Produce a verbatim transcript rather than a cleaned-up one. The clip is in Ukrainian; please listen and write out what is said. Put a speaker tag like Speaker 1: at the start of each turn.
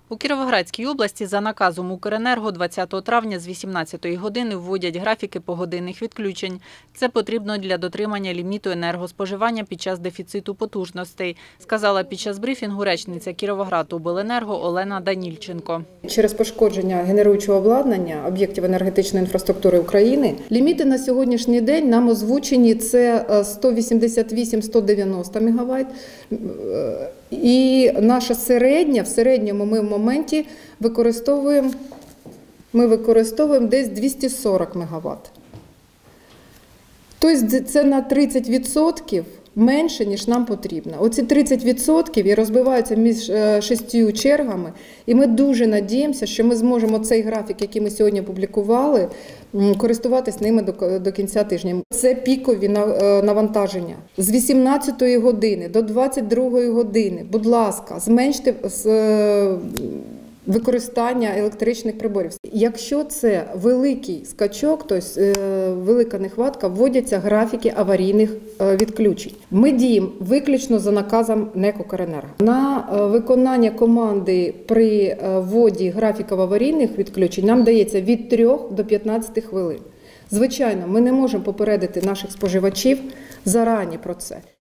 Speaker 1: У Кіровоградській області за наказом Укренерго двадцятого травня з вісімнадцятої години вводять графіки погодинних відключень. Це потрібно для дотримання ліміту енергоспоживання під час дефіциту потужностей, сказала під час брифінгу речниця Кіровоградобленерго Олена Данільченко.
Speaker 2: Через пошкодження генеруючого обладнання об'єктів енергетичної інфраструктури України ліміти на сьогоднішній день нам озвучені – це сто вісімдесят вісім - сто дев'яносто мегаватт. І наша середня, в середньому ми в моменті використовуємо, ми використовуємо десь двісті сорок мегаватт. Тобто це на тридцять відсотків менше, ніж нам потрібно. Оці тридцять відсотків і розбиваються між шістю чергами. І ми дуже надіємося, що ми зможемо цей графік, який ми сьогодні опублікували, користуватись ними до, до кінця тижня. Це пікові навантаження. З вісімнадцятої години до двадцять другої години, будь ласка, зменште використання електричних приборів. Якщо це великий скачок, тобто велика нехватка, вводяться графіки аварійних відключень. Ми діємо виключно за наказом НЕК «Укренерго». На виконання команди при вводі графіків аварійних відключень нам дається від трьох до п'ятнадцяти хвилин. Звичайно, ми не можемо попередити наших споживачів зарані про це.